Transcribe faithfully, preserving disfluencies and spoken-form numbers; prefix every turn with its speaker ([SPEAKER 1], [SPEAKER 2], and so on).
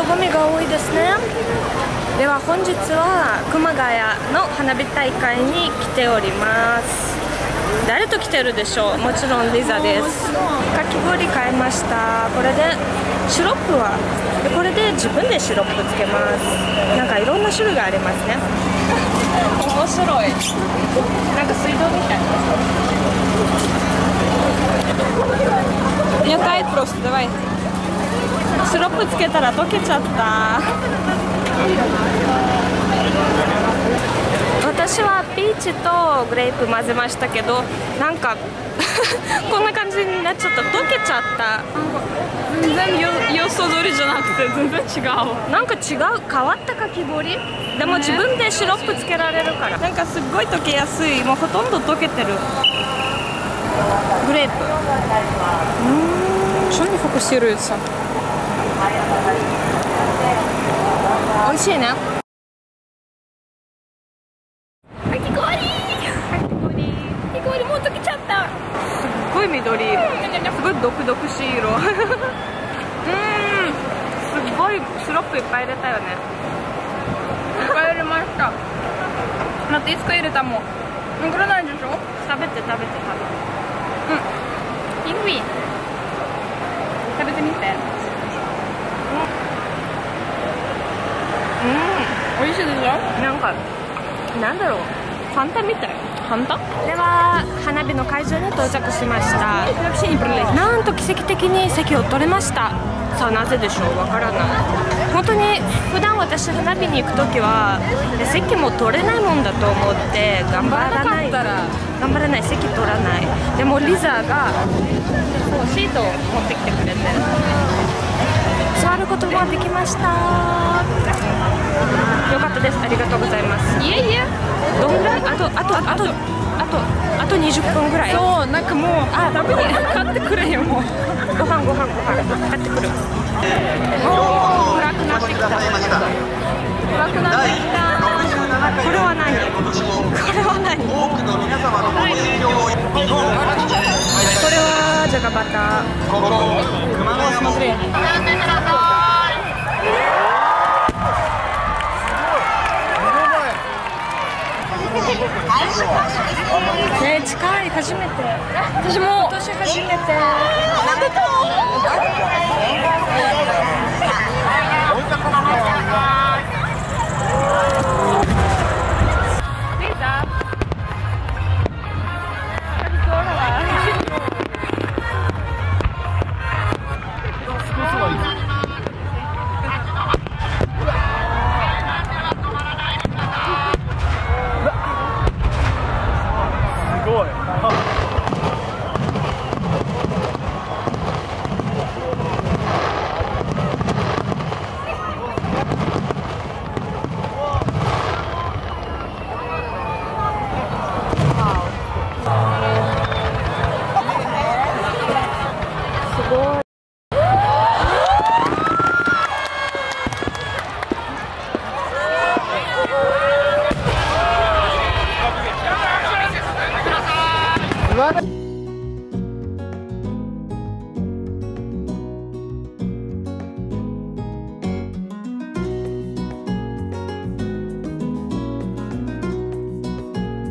[SPEAKER 1] 人混みが多いですね。では本日は熊谷の花火大会に来ております。誰と来てるでしょう。もちろんリザです。かき氷買いました。これでシロップはでこれで自分でシロップつけます。なんかいろんな種類がありますね。面白い。なんか水道みたい。Я тай просто давай。シロップつけたら溶けちゃった。私はピーチとグレープ混ぜましたけど、なんかこんな感じになっちゃった。溶けちゃった。
[SPEAKER 2] 全然予想通りじゃなくて全然違う。
[SPEAKER 1] なんか違う、変わったかき氷。でも自分でシロップつけられるから、なんかすっごい溶けやすい。もうほとんど溶けてる。グレープ。
[SPEAKER 2] Что не фокусируется?
[SPEAKER 1] 美味しいね。かき氷。かき氷。かき氷もう溶けちゃった。すっごい緑。すごい毒々しい色。うーん。すっごいシロップいっぱい入れたよね。
[SPEAKER 2] いっぱい入れました。だっていつか入れたもん。残らないでしょ。
[SPEAKER 1] 食べて食べて食べて。
[SPEAKER 2] うん。キウイ。食べてみて。
[SPEAKER 1] うん、美味しいでしょ。なんか、なんだろう、ファンタみたい。
[SPEAKER 2] ファンタ？
[SPEAKER 1] では、花火の会場に到着しました。なんと奇跡的に席を取れました。さあ、なぜでしょう、わからない。本当に、普段私、花火に行くときは、席も取れないもんだと思って、頑張らない。頑張らない、席取らない。でも、リザが、そう、シートを持ってきてくれて。座ることができました。よかったです。ありがとうございます。
[SPEAKER 2] いえいえ。
[SPEAKER 1] どんぐらい？あとあとあとあとあとにじゅっぷんぐらい。
[SPEAKER 2] そう、なんかもう
[SPEAKER 1] あ、食べに
[SPEAKER 2] 買ってくれよもう。
[SPEAKER 1] ご飯ご飯ご飯買ってくる。おお、暗くなってきた。暗くなってきた。これは何？これは何？これはじゃがバター。ね、近い、初めて。
[SPEAKER 2] 私も
[SPEAKER 1] 今年初めて。
[SPEAKER 3] Ладно.